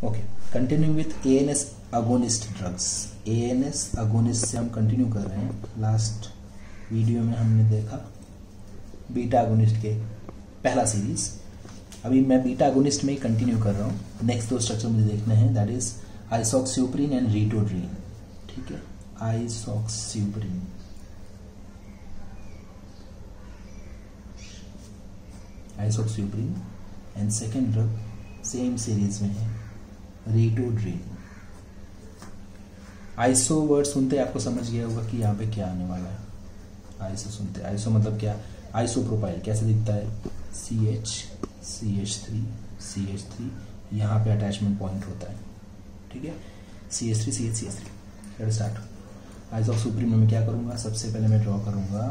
Okay, continuing with ANS agonist drugs. ANS agonist से हम continue कर रहे हैं। लास्ट वीडियो में हमने देखा बीटा अगोनिस्ट के पहला सीरीज। अभी मैं बीटा अगोनिस्ट में ही कंटिन्यू कर रहा हूँ। नेक्स्ट दो स्ट्रक्चर मुझे देखने हैं, that is isoxsuprine and ritodrine. ठीक है, isoxsuprine, isoxsuprine and second drug same series में है रिटोड्रीन। आइसो वर्ड सुनते आपको समझ गया होगा कि यहाँ पे क्या आने वाला है। आइसो सुनते, आइसो मतलब क्या, आइसोप्रोपाइल कैसे दिखता है, CH3 यहाँ पे अटैचमेंट पॉइंट होता है। ठीक है, CH3 लेट स्टार्ट। आइसोक्स्यूप्रीन में मैं क्या करूँगा, सबसे पहले मैं ड्रॉ करूँगा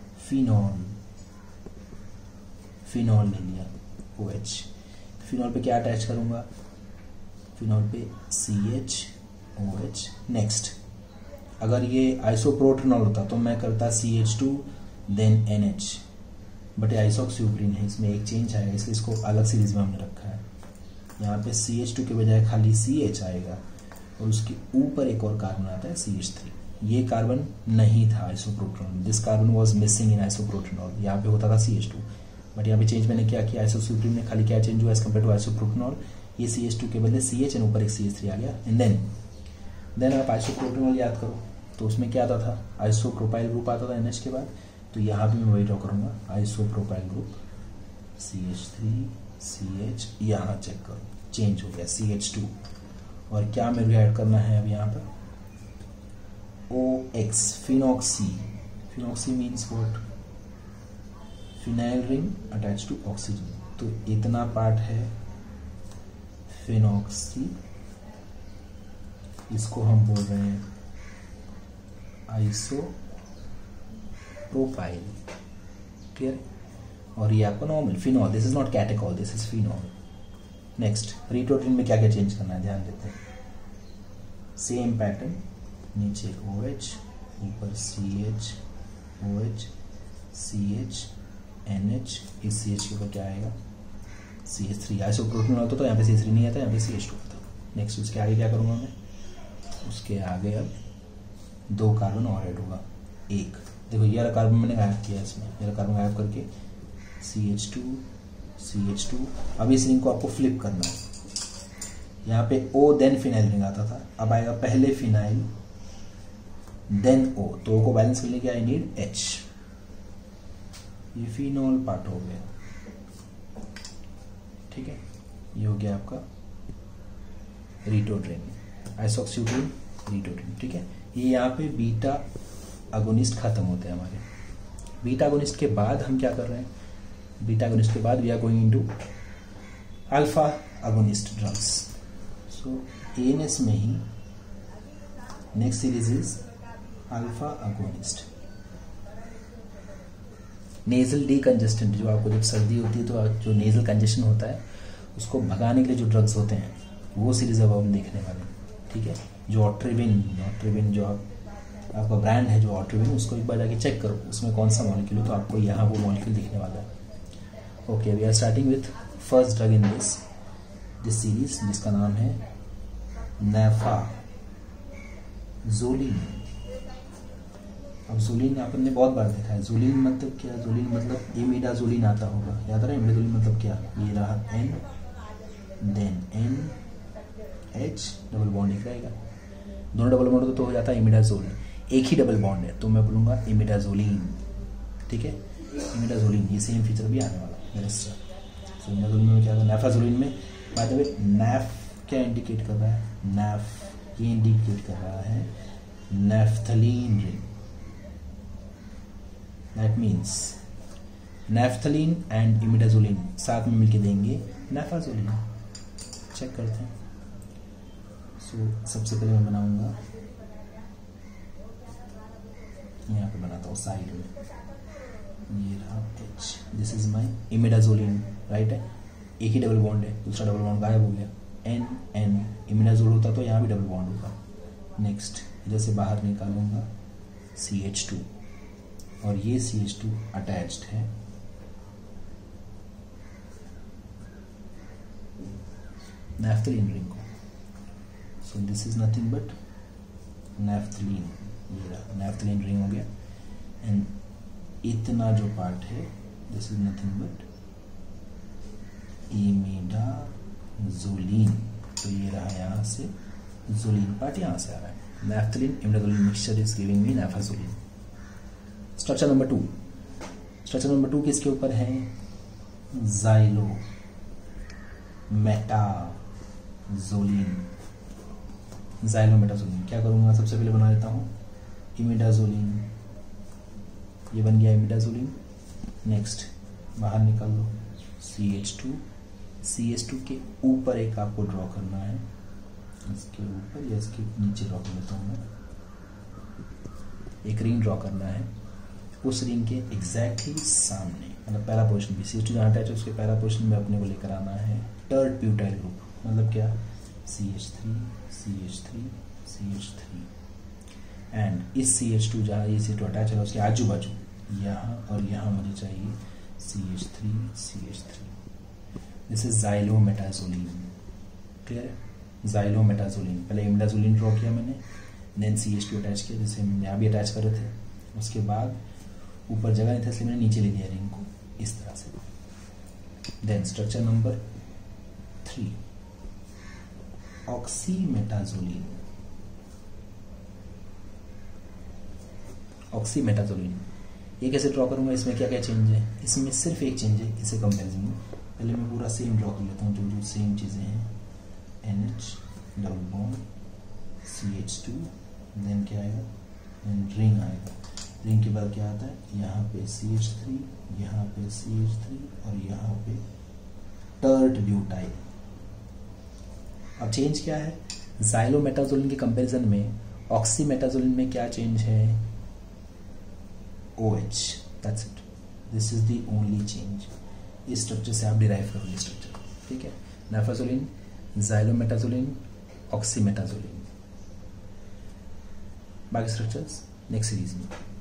फिनॉल ले लिया OH। फिनॉल पे क्या अटैच करूँगा, फिनॉल पे CHOH। नेक्स्ट, अगर ये आइसोप्रोटेनॉल होता तो मैं करता CH2 देन NH, बट ये आइसोक्स्यूप्रीन है, इसमें एक चेंज आएगा, इसलिए इसको अलग सीरीज में हमने रखा है। यहाँ पे CH2 के बजाय खाली CH आएगा और उसके ऊपर एक और कार्बन आता है CH3। ये कार्बन नहीं था isoproterenol, this carbon was missing in isoproterenol. यहाँ पे होता था CH2, बट यहाँ पे चेंज मैंने क्या किया, आइसोक्स्यूप्रीन में खाली क्या चेंज हुआ एज कम्पेयर टू आइसोप्रोटेनॉल, ये CH2 के बदले CH एंड ऊपर एक CH3 आ गया। एंड देन आप आइसोप्रोटेनॉल याद करो तो उसमें क्या आता था, आइसोप्रोपाइल ग्रुप आता था NH के बाद। तो यहाँ भी मैं वही ड्रॉ करूँगा, आइसोप्रोपाइल ग्रुप CH3 CH, यहाँ चेक करो चेंज हो गया CH2। और क्या मेरे को ऐड करना है अब यहाँ पर, OX, phenoxy means what, phenyl ring attach to oxygen. तो इतना पार्ट है फिनॉक्सी, इसको हम बोल रहे हैं आइसोप्रोपाइल। क्लियर, और ये आपका normal phenol, this is not catechol, this is phenol. Next, ritodrine में क्या क्या चेंज करना है ध्यान देते हैं, सेम पैटर्न, नीचे OH ऊपर CH OH CH NH, इस CH के ऊपर क्या आएगा CH3। आइसोप्रोटेनॉल होता तो यहाँ पे CH3 नहीं आता, यहाँ पे CH2 होता। नेक्स्ट उसके आगे क्या करूँगा मैं, उसके आगे अब 2 कार्बन और ऐड होगा। एक देखो ये वाला कार्बन मैंने गायब किया, इसमें ये वाला कार्बन गायब करके CH2। अब इस रिंग को आपको फ्लिप करना है, यहाँ पे O देन फिनाइल रिंग आता था, अब आएगा पहले फिनाइल देन O। तो O को बैलेंस करने के आई नीड H, ये फिनॉल पार्ट हो गया। ठीक है, ये हो गया आपका रिटोड्रीन, आइसोक्स्यूप्रीन रिटोड्रीन। ठीक है, ये यहाँ पे बीटा अगोनिस्ट खत्म होते हैं हमारे। बीटा अगोनिस्ट के बाद हम क्या कर रहे हैं, बीटा अगोनिस्ट के बाद we are going into alpha agonist drugs. So ANS में ही next series is alpha agonist. Nasal decongestant, जो आपको जब सर्दी होती है तो जो नेजल कंजेशन होता है उसको भगाने के लिए जो ड्रग्स होते हैं वो सीरीज अब हम देखने वाले हैं। ठीक है, जो ऑट्रिविन जो आपका ब्रांड है, जो ऑट्रिविन, उसको एक बार जाके चेक करो उसमें कौन सा मॉलिक्यूल है, तो आपको यहाँ वो मॉलिक्यूल दिखने वाला है। Okay, we are starting with first drug in this series, जिसका नाम है नैफाजोलिन। अब जोलिन आपने बहुत बार देखा है, जोलिन मतलब क्या, जोलिन मतलब इमिडाजोलिन आता होगा, याद रहा है इमिडाजोलिन मतलब क्या, ये रहा N then NH, double bond एक रहेगा, दोनों डबल बॉन्ड तो हो जाता है इमिडाजोलिन, एक ही डबल बॉन्ड है तो मैं बोलूँगा इमिडाजोलिन। ठीक है, इमिडाजोलिन, ये सेम फीचर भी आने वाला है। सो इमिडाजोलिन में क्या, नैफाजोलिन में बाय द वे नैफ क्या इंडिकेट कर रहा है, नैफ ये इंडिकेट कर रहा है naphthalene ring. That means naphthalene and imidazoline साथ में मिलके देंगे नैफाजोलिन। चेक करते हैं। सो सबसे पहले मैं बनाऊंगा, यहाँ पे बनाता हूँ साइड में, ये रहा H, this is my imidazoline, right है, एक ही डबल बॉन्ड है, दूसरा डबल बॉन्ड गायब हो गया, N इमिडाजोल होता तो यहाँ भी डबल बॉन्ड होता। नेक्स्ट इधर से बाहर निकालूंगा CH2 और ये CH2 अटैच्ड है नैफ्थलीन रिंग को। So this is nothing but naphthalene, ये रहा नैफ्थलीन रिंग हो गया। एंड इतना जो पार्ट है this is nothing but imidazoline, तो ये रहा यहाँ से जोलिन पार्ट यहाँ से आ रहा है। Naphthalene imidazoline mixture is giving me naphazoline. Structure number 2, structure number 2 किसके ऊपर है? Xylometazoline, xylometazoline. क्या करूंगा, सबसे पहले बना देता हूं इमिडाजोलिन, ये बन गया इमिडाजोलिन। नेक्स्ट बाहर निकाल लो CH2, CH2 के ऊपर एक आपको ड्रॉ करना है, इसके ऊपर या इसके नीचे ड्रॉ कर लेता हूं मैं, एक रिंग ड्रॉ करना है। उस रिंग के एग्जैक्टली सामने, मतलब पहला पोजीशन भी CH2 जहाँ अटैच है उसके पहला पोजीशन में अपने को लेकर आना है टर्ड ब्यूटाइल ग्रुप, मतलब क्या CH3 CH3 CH3। एंड इस CH2 जहाँ ये CH2 अटैच है उसके आजू बाजू यहाँ और यहाँ मुझे चाहिए CH3 CH3। This is जाइलोमेटाजोलिन, clear है? जाइलोमेटाजोलिन, पहले इमिडाजोलिन ड्रॉ किया मैंने, देन CH2 अटैच किया, जैसे हम यहाँ भी अटैच कर रहे थे। उसके बाद ऊपर जगह नहीं था इसलिए मैंने नीचे ले लिया रिंग को इस तरह से। Then structure number 3 oxymetazoline, oxymetazoline ये कैसे ड्रॉ करूंगा, इसमें क्या क्या चेंज है? इसमें सिर्फ एक चेंज है इसे कंपैरिजन में। पहले मैं पूरा सेम ड्रॉ कर लेता हूँ, जो जो सेम चीज़ें हैं, NH double bond CH2, then क्या आएगा, देन रिंग आएगा। रिंग के बाद क्या आता है, यहाँ पे CH3, यहाँ पे CH3 और यहाँ पे टर्ड ब्यूटाइल। अब चेंज क्या है, जाइलोमेटाजोलिन के कंपैरिजन में ऑक्सीमेटाजोलिन में क्या चेंज है? OH, that's it, this is the only change. इस स्ट्रक्चर से आप डिराइव करोगे स्ट्रक्चर, ठीक है? नैफाजोलिन, जाइलोमेटाजोलिन, ऑक्सीमेटाजोलिन। बाकी स्ट्रक्चर्स नेक्स्ट सीरीज में।